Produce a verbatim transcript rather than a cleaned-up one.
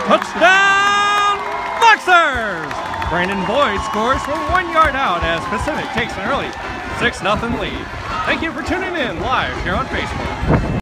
Touchdown, Boxers! Brandon Boyd scores from one yard out as Pacific takes an early six nothing lead. Thank you for tuning in live here on Facebook.